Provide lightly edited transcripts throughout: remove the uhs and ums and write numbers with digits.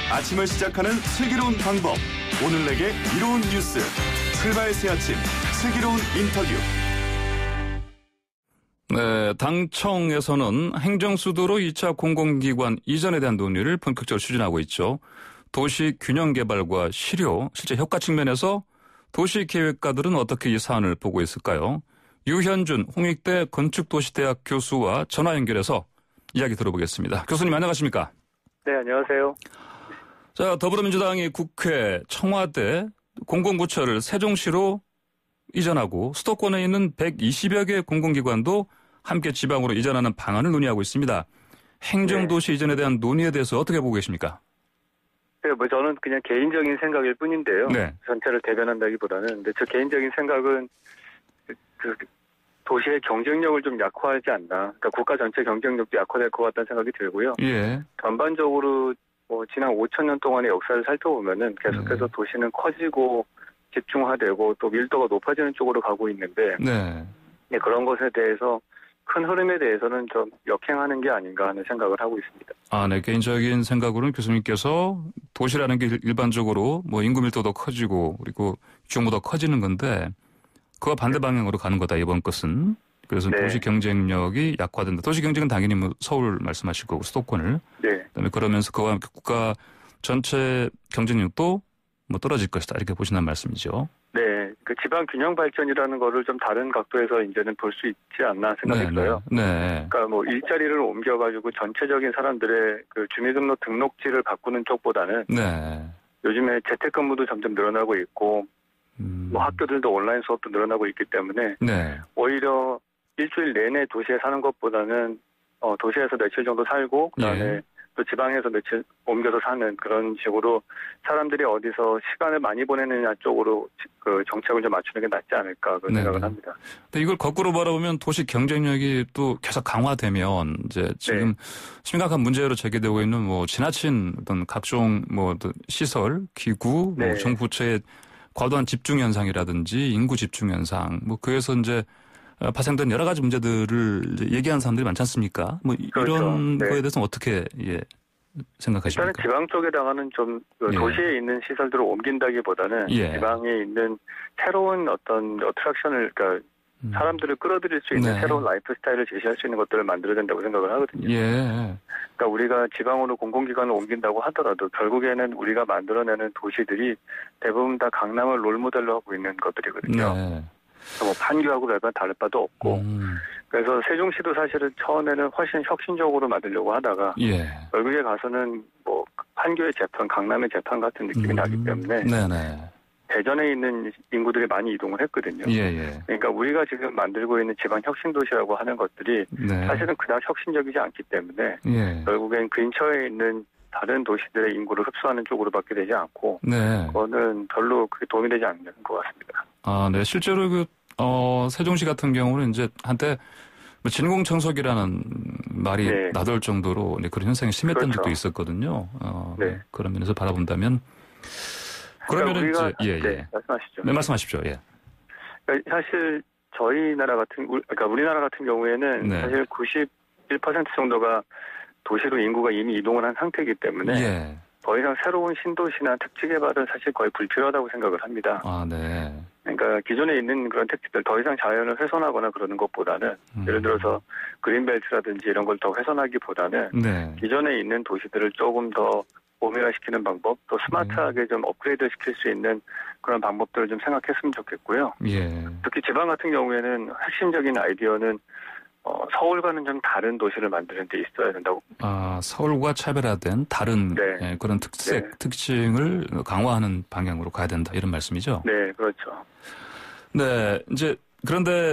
아침을 시작하는 슬기로운 방법. 오늘 내게 이로운 뉴스. 출발 새 아침 슬기로운 인터뷰. 네, 당청에서는 행정수도로 2차 공공기관 이전에 대한 논의를 본격적으로 추진하고 있죠. 도시 균형 개발과 실효, 실제 효과 측면에서 도시계획가들은 어떻게 이 사안을 보고 있을까요? 유현준 홍익대 건축도시대학 교수와 전화 연결해서 이야기 들어보겠습니다. 교수님 안녕하십니까? 네, 안녕하세요. 자, 더불어민주당이 국회, 청와대, 공공부처를 세종시로 이전하고 수도권에 있는 120여 개 공공기관도 함께 지방으로 이전하는 방안을 논의하고 있습니다. 행정도시 이전에 대한 논의에 대해서 어떻게 보고 계십니까? 네, 저는 그냥 개인적인 생각일 뿐인데요. 네. 전체를 대변한다기보다는. 근데 저 개인적인 생각은 도시의 경쟁력을 좀 약화하지 않나. 그러니까 국가 전체 경쟁력도 약화될 것 같다는 생각이 들고요. 예. 전반적으로 지난 5천 년 동안의 역사를 살펴보면은 계속해서 도시는 커지고 집중화되고 또 밀도가 높아지는 쪽으로 가고 있는데 네. 네, 그런 것에 대해서 큰 흐름에 대해서는 좀 역행하는 게 아닌가 하는 생각을 하고 있습니다. 아, 네. 개인적인 생각으로는 교수님께서 도시라는 게 일반적으로 인구 밀도도 커지고 그리고 규모도 커지는 건데 그와 반대 방향으로 가는 거다, 이번 것은. 그래서 네. 도시 경쟁력이 약화된다. 도시 경쟁은 당연히 서울 말씀하실 거고 수도권을. 네. 그다음에 그러면서 그와 함께 국가 전체 경쟁력도 떨어질 것이다. 이렇게 보신다는 말씀이죠. 네. 그 지방 균형 발전이라는 거를 좀 다른 각도에서 이제는 볼 수 있지 않나 생각이 들어요. 네. 그러니까 일자리를 옮겨가지고 전체적인 사람들의 그 주민등록 등록지를 바꾸는 쪽보다는 네. 요즘에 재택근무도 점점 늘어나고 있고 학교들도 온라인 수업도 늘어나고 있기 때문에 네. 오히려 일주일 내내 도시에 사는 것보다는 도시에서 며칠 정도 살고 그다음에 예. 또 지방에서 며칠 옮겨서 사는 그런 식으로 사람들이 어디서 시간을 많이 보내느냐 쪽으로 그 정책을 좀 맞추는 게 낫지 않을까 그런 생각을 합니다. 근데 이걸 거꾸로 바라보면 도시 경쟁력이 또 계속 강화되면 이제 지금 심각한 문제로 제기되고 있는 지나친 어떤 각종 어떤 시설, 기구, 정부처의 과도한 집중 현상이라든지 인구 집중 현상, 그에서 이제 파생된 여러 가지 문제들을 이제 얘기하는 사람들이 많지 않습니까? 그렇죠. 이런 거에 대해서는 어떻게 생각하십니까? 일단은 지방 쪽에다가는 좀 도시에 있는 시설들을 옮긴다기보다는 지방에 있는 새로운 어떤 어트랙션을 그러니까 사람들을 끌어들일 수 있는 새로운 라이프 스타일을 제시할 수 있는 것들을 만들어야 된다고 생각을 하거든요. 예. 그러니까 우리가 지방으로 공공기관을 옮긴다고 하더라도 결국에는 우리가 만들어내는 도시들이 대부분 다 강남을 롤모델로 하고 있는 것들이거든요. 네. 판교하고 별반 다를 바도 없고 그래서 세종시도 사실은 처음에는 훨씬 혁신적으로 만들려고 하다가 결국에 가서는 판교의 재판, 강남의 재판 같은 느낌이 나기 때문에 대전에 있는 인구들이 많이 이동을 했거든요. 그러니까 우리가 지금 만들고 있는 지방 혁신도시라고 하는 것들이 사실은 그다지 혁신적이지 않기 때문에 결국엔 근처에 있는 다른 도시들의 인구를 흡수하는 쪽으로밖에 되지 않고 그거는 별로 그게 도움이 되지 않는 것 같습니다. 아, 네. 실제로 세종시 같은 경우는 이제 한때 진공청소기라는 말이 나돌 정도로 그런 현상이 심했던 적도 있었거든요. 그런 면에서 바라본다면 그러면은 말씀하시죠. 네, 말씀하십시오. 예. 그러니까 사실 저희 나라 그러니까 우리나라 같은 경우에는 사실 91% 정도가 도시로 인구가 이미 이동을 한 상태이기 때문에 더 이상 새로운 신도시나 택지 개발은 사실 거의 불필요하다고 생각을 합니다. 아, 네. 그러니까 기존에 있는 그런 택지들 더 이상 자연을 훼손하거나 그러는 것보다는 예를 들어서 그린벨트라든지 이런 걸 더 훼손하기보다는 기존에 있는 도시들을 조금 더 보편화시키는 방법, 또 스마트하게 좀 업그레이드 시킬 수 있는 그런 방법들을 좀 생각했으면 좋겠고요. 특히 지방 같은 경우에는 핵심적인 아이디어는 서울과는 좀 다른 도시를 만드는 데 있어야 된다고. 아, 서울과 차별화된 다른 그런 특징을 강화하는 방향으로 가야 된다. 이런 말씀이죠? 네, 그렇죠. 네, 이제 그런데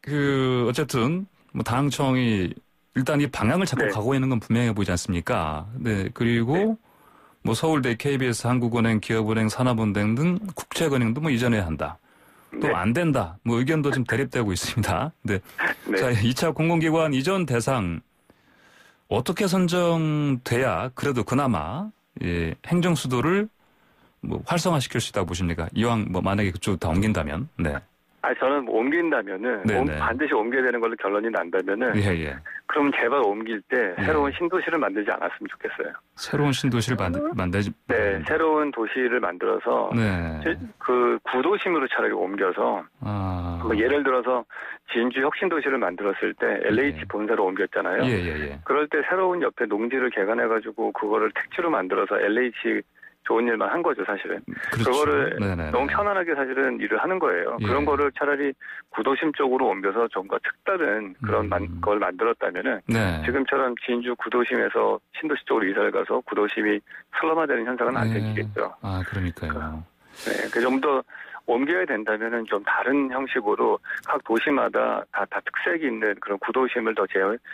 어쨌든 당청이 일단 이 방향을 잡고 가고 있는 건 분명해 보이지 않습니까? 네, 그리고 서울대, KBS, 한국은행, 기업은행, 산업은행 등 국책은행도 이전해야 한다. 또 안 된다. 의견도 좀 대립되고 있습니다. 자, 2차 공공기관 이전 대상 어떻게 선정돼야 그래도 그나마 행정 수도를 활성화시킬 수 있다고 보십니까? 이왕 만약에 그쪽 다 옮긴다면. 저는 옮긴다면은 반드시 옮겨야 되는 걸로 결론이 난다면은 그럼 제발 옮길 때 새로운 신도시를 만들지 않았으면 좋겠어요. 새로운 신도시를 만들지. 네, 새로운 도시를 만들어서 그 구도심으로 차라리 옮겨서 뭐 예를 들어서 진주 혁신도시를 만들었을 때 LH 본사로 옮겼잖아요. 그럴 때 새로운 옆에 농지를 개간해가지고 그거를 택지로 만들어서 LH 좋은 일만 한 거죠, 사실은. 그렇죠. 그거를 너무 편안하게 사실은 일을 하는 거예요. 그런 거를 차라리 구도심 쪽으로 옮겨서 전과 특다른 그런 걸 만들었다면은 지금처럼 진주 구도심에서 신도시 쪽으로 이사를 가서 구도심이 슬럼화되는 현상은 안 생기겠죠. 그러니까요. 네, 그 좀 더 옮겨야 된다면은 좀 다른 형식으로 각 도시마다 다 특색이 있는 그런 구도심을 더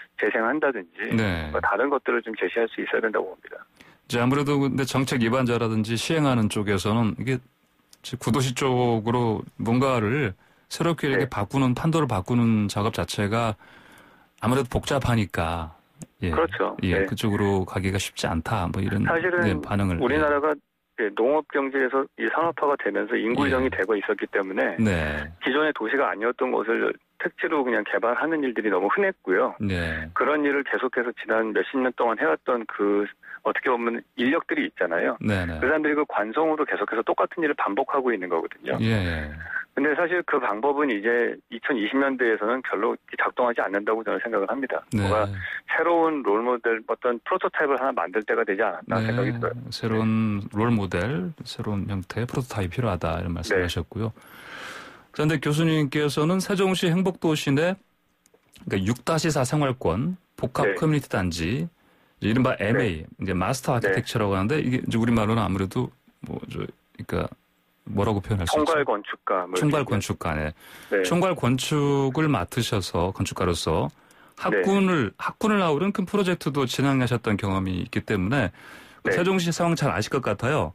재생한다든지 다른 것들을 좀 제시할 수 있어야 된다고 봅니다. 이제 아무래도 근데 정책 입안자라든지 시행하는 쪽에서는 이게 구도시 쪽으로 뭔가를 새롭게 이렇게 바꾸는 판도를 바꾸는 작업 자체가 아무래도 복잡하니까 그렇죠. 그쪽으로 가기가 쉽지 않다 뭐 이런 사실은 반응을 우리나라가 농업 경제에서 이 산업화가 되면서 인구정이 되고 있었기 때문에 기존의 도시가 아니었던 곳을 택지로 그냥 개발하는 일들이 너무 흔했고요. 그런 일을 계속해서 지난 몇십 년 동안 해왔던 그 어떻게 보면 인력들이 있잖아요. 그 사람들이 그 관성으로 계속해서 똑같은 일을 반복하고 있는 거거든요. 근데 사실 그 방법은 이제 2020년대에서는 별로 작동하지 않는다고 저는 생각을 합니다. 뭔가 새로운 롤모델, 어떤 프로토타입을 하나 만들 때가 되지 않았나 생각이 들어요. 새로운 롤모델, 새로운 형태의 프로토타입이 필요하다 이런 말씀을 하셨고요. 그런데 교수님께서는 세종시 행복도시 내 그러니까 6-4 생활권 복합 커뮤니티 단지 이른바 MA, 이제 마스터 아키텍처라고 하는데 이게 이제 우리말로는 아무래도 그러니까 뭐라고 표현할 수 있죠? 총괄 건축가. 총괄 건축가네. 총괄 건축을 맡으셔서 건축가로서 학군을 아우른 큰 프로젝트도 진행하셨던 경험이 있기 때문에 세종시 상황 잘 아실 것 같아요.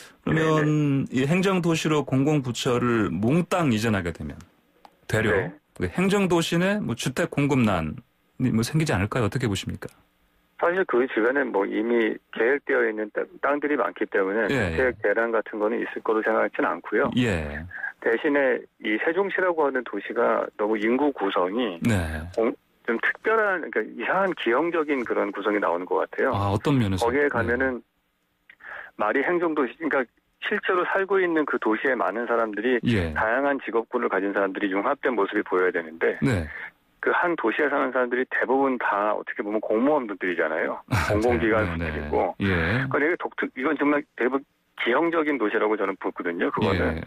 그러면 이 행정도시로 공공부처를 몽땅 이전하게 되면 되려 행정도시 내 뭐 주택 공급난이 뭐 생기지 않을까요? 어떻게 보십니까? 사실 그 주변에 뭐 이미 계획되어 있는 땅들이 많기 때문에 주택 대란 같은 거는 있을 거로 생각하지는 않고요. 대신에 이 세종시라고 하는 도시가 너무 인구 구성이 좀 특별한, 그러니까 이상한 기형적인 그런 구성이 나오는 것 같아요. 어떤 면에서? 거기에 가면은 말이 행정도시, 그러니까 실제로 살고 있는 그 도시에 많은 사람들이 다양한 직업군을 가진 사람들이 융합된 모습이 보여야 되는데 그 한 도시에 사는 사람들이 대부분 다 어떻게 보면 공무원분들이잖아요. 공공기관분들이고. 그러니까 되게 이건 정말 대부분 기형적인 도시라고 저는 보거든요. 그거는.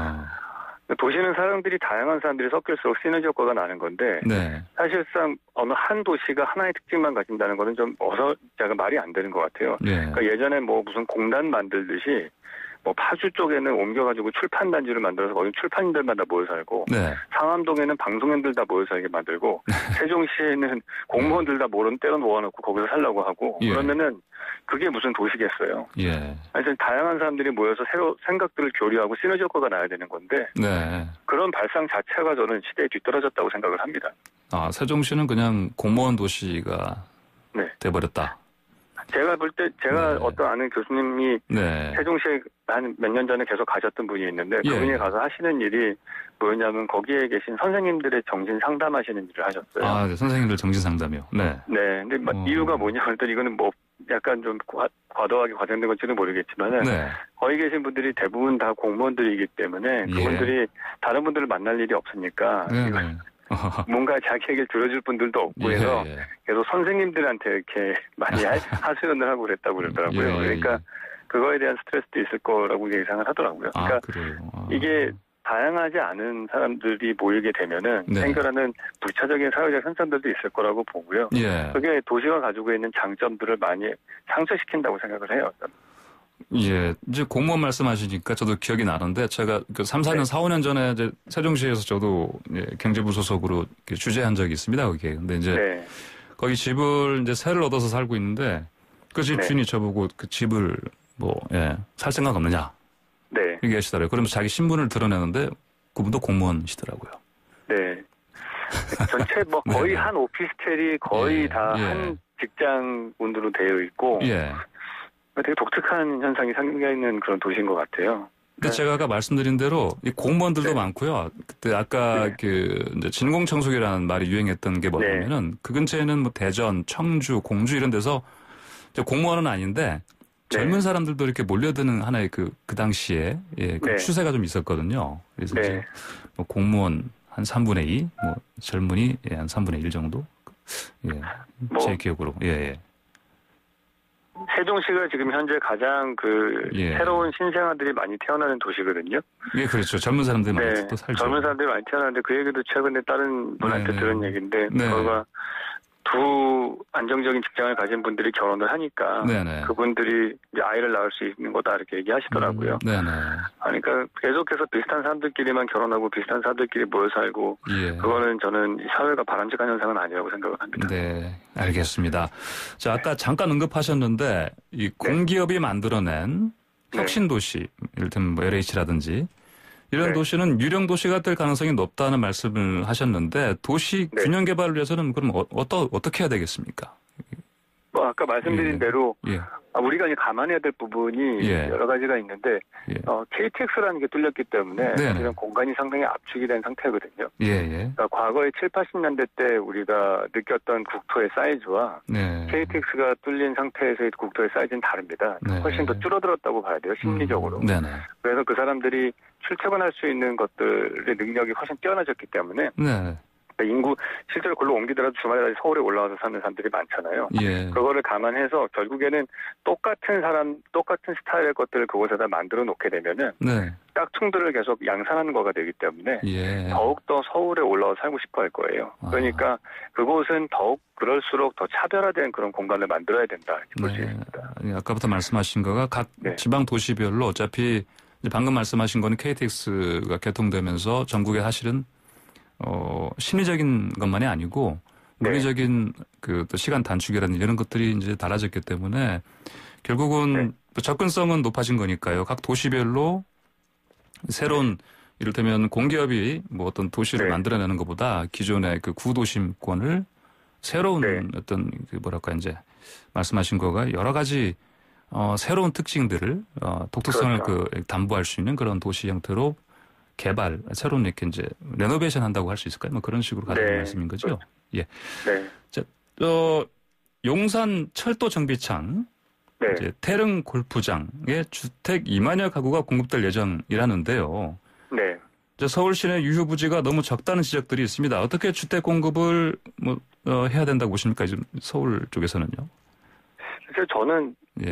도시는 사람들이 다양한 사람들이 섞일수록 시너지 효과가 나는 건데 사실상 어느 한 도시가 하나의 특징만 가진다는 거는 좀 말이 안 되는 것 같아요. 그러니까 예전에 뭐 무슨 공단 만들듯이 뭐 파주 쪽에는 옮겨가지고 출판단지를 만들어서 거기 출판인들만 다 모여 살고 상암동에는 방송인들 다 모여 살게 만들고 세종시에는 공무원들 다 때려 모아놓고 거기서 살라고 하고 그러면은 그게 무슨 도시겠어요. 하여튼 다양한 사람들이 모여서 새로 생각들을 교류하고 시너지 효과가 나야 되는 건데 그런 발상 자체가 저는 시대에 뒤떨어졌다고 생각을 합니다. 세종시는 그냥 공무원 도시가 돼버렸다. 제가 볼 때 어떤 아는 교수님이 세종시에 한 몇 년 전에 계속 가셨던 분이 있는데 그분이 가서 하시는 일이 뭐였냐면 거기에 계신 선생님들의 정신 상담하시는 일을 하셨어요. 선생님들 정신 상담이요. 근데 이유가 뭐냐면 일단 이거는 뭐 약간 좀 과도하게 과장된 건지는 모르겠지만은 거기 계신 분들이 대부분 다 공무원들이기 때문에 그분들이 다른 분들을 만날 일이 없으니까 뭔가 자기에게 들어줄 분들도 없고 해서 계속 선생님들한테 이렇게 많이 하소연을 하고 그랬다고 그러더라고요. 그러니까 그거에 대한 스트레스도 있을 거라고 예상을 하더라고요. 그러니까 이게 다양하지 않은 사람들이 모이게 되면은 생겨나는 부차적인 사회적 현상들도 있을 거라고 보고요. 그게 도시가 가지고 있는 장점들을 많이 상쇄시킨다고 생각을 해요. 이제 공무원 말씀하시니까 저도 기억이 나는데 제가 그 3, 4년, 4, 5년 전에 이제 세종시에서 저도 경제부 소속으로 취재한 적이 있습니다, 거기에. 근데 이제 거기 집을 이제 새를 얻어서 살고 있는데 그 집 주인이 저보고 그 집을 살 생각 없느냐. 얘기하시더라고요. 그러면서 자기 신분을 드러내는데 그분도 공무원이시더라고요. 전체 뭐 거의 한 오피스텔이 거의 다 한 직장군으로 되어 있고 되게 독특한 현상이 생겨 있는 그런 도시인 것 같아요. 근데 제가 아까 말씀드린 대로 이 공무원들도 네. 많고요. 그때 아까 이제 진공청소기라는 말이 유행했던 게 뭐냐면은 그 근처에는 뭐 대전, 청주, 공주 이런 데서 공무원은 아닌데 젊은 사람들도 이렇게 몰려드는 하나의 그 당시에 그 추세가 좀 있었거든요. 그래서 이제 뭐 공무원 한 3분의 2, 뭐 젊은이 한 3분의 1 정도. 제 기억으로. 세종시가 지금 현재 가장 새로운 신생아들이 많이 태어나는 도시거든요. 예, 그렇죠. 젊은 사람들이 많이 또 살죠. 젊은 사람들이 많이 태어나는데 그 얘기도 최근에 다른 분한테 들은 얘기인데 그거가 두 안정적인 직장을 가진 분들이 결혼을 하니까 그분들이 이제 아이를 낳을 수 있는 거다 이렇게 얘기하시더라고요. 그러니까 계속해서 비슷한 사람들끼리만 결혼하고 비슷한 사람들끼리 모여 살고 그거는 저는 사회가 바람직한 현상은 아니라고 생각을 합니다. 네, 알겠습니다. 자, 아까 잠깐 언급하셨는데 이 공기업이 만들어낸 혁신도시, 이를테면 뭐 LH라든지 이런 도시는 유령 도시가 될 가능성이 높다는 말씀을 하셨는데 도시 균형 개발을 위해서는 그럼 어떻게 해야 되겠습니까? 뭐 아까 말씀드린 대로 우리가 이제 감안해야 될 부분이 여러 가지가 있는데 KTX라는 게 뚫렸기 때문에 사실은 공간이 상당히 압축이 된 상태거든요. 그러니까 과거에 7, 80년대 때 우리가 느꼈던 국토의 사이즈와 KTX가 뚫린 상태에서의 국토의 사이즈는 다릅니다. 훨씬 더 줄어들었다고 봐야 돼요. 심리적으로. 그래서 그 사람들이 출퇴근할 수 있는 것들의 능력이 훨씬 뛰어나졌기 때문에 인구 실제로 글로 옮기더라도 주말에 서울에 올라와서 사는 사람들이 많잖아요. 그거를 감안해서 결국에는 똑같은 스타일의 것들을 그곳에다 만들어 놓게 되면은 짝퉁들을 계속 양산하는 거가 되기 때문에 더욱더 서울에 올라와 살고 싶어 할 거예요. 그러니까 그곳은 더욱 그럴수록 더 차별화된 그런 공간을 만들어야 된다. 이렇게 볼 수 있습니다. 아까부터 말씀하신 거가 각 지방 도시별로 어차피 방금 말씀하신 거는 KTX가 개통되면서 전국에 사실은 심리적인 것만이 아니고 물리적인 또 시간 단축이라든지 이런 것들이 이제 달라졌기 때문에 결국은 접근성은 높아진 거니까요. 각 도시별로 새로운 이를테면 공기업이 뭐 어떤 도시를 만들어내는 것보다 기존의 그 구도심권을 새로운 어떤 이제 말씀하신 거가 여러 가지 새로운 특징들을 독특성을 담보할 수 있는 그런 도시 형태로 개발, 새로운 이렇게 이제 레노베이션 한다고 할 수 있을까요? 뭐 그런 식으로 가는 말씀인 거죠. 자, 용산 철도 정비창, 이제 태릉 골프장에 주택 2만여 가구가 공급될 예정이라는데요. 서울 시내 유휴 부지가 너무 적다는 지적들이 있습니다. 어떻게 주택 공급을 해야 된다고 보십니까? 지금 서울 쪽에서는요. 사실 저는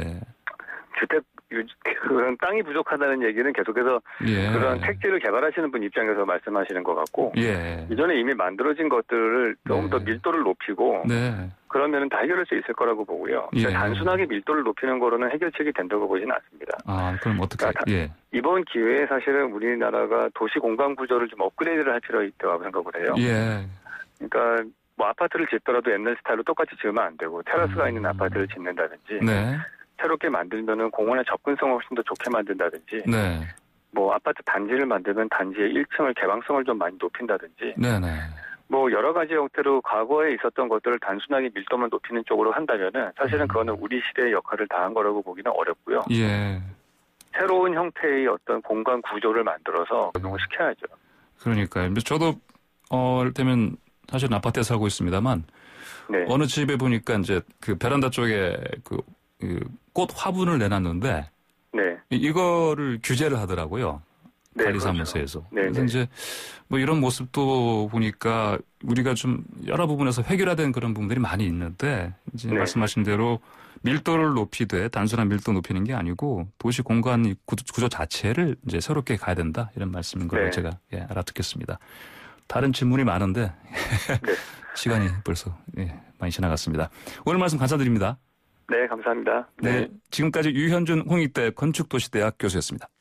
그런 땅이 부족하다는 얘기는 계속해서 그런 택지를 개발하시는 분 입장에서 말씀하시는 것 같고 이전에 이미 만들어진 것들을 조금 더 밀도를 높이고 그러면은 다 해결할 수 있을 거라고 보고요. 단순하게 밀도를 높이는 거로는 해결책이 된다고 보지는 않습니다. 그럼 어떻게? 이번 기회에 사실은 우리나라가 도시 공간 구조를 좀 업그레이드를 할 필요가 있다고 생각을 해요. 그러니까 뭐 아파트를 짓더라도 옛날 스타일로 똑같이 지으면 안 되고 테라스가 있는 아파트를 짓는다든지 새롭게 만들면은 공원의 접근성을 훨씬 더 좋게 만든다든지 뭐 아파트 단지를 만들면 단지의 1층을 개방성을 좀 많이 높인다든지 뭐 여러 가지 형태로 과거에 있었던 것들을 단순하게 밀도만 높이는 쪽으로 한다면은 사실은 그거는 우리 시대의 역할을 다한 거라고 보기는 어렵고요. 새로운 형태의 어떤 공간 구조를 만들어서 적용을 시켜야죠. 그러니까요. 저도 이를테면 사실은 아파트에 살고 있습니다만 어느 집에 보니까 이제 그 베란다 쪽에 꽃 화분을 내놨는데 이거를 규제를 하더라고요. 관리사무소에서. 그래서 이제 뭐 이런 모습도 보니까 우리가 좀 여러 부분에서 획일화된 그런 부분들이 많이 있는데 이제 말씀하신 대로 밀도를 높이되 단순한 밀도 높이는 게 아니고 도시 공간 구조 자체를 이제 새롭게 가야 된다 이런 말씀인 걸로 제가 알아듣겠습니다. 다른 질문이 많은데 시간이 벌써 많이 지나갔습니다. 오늘 말씀 감사드립니다. 네, 감사합니다. 지금까지 유현준 홍익대 건축도시대학 교수였습니다.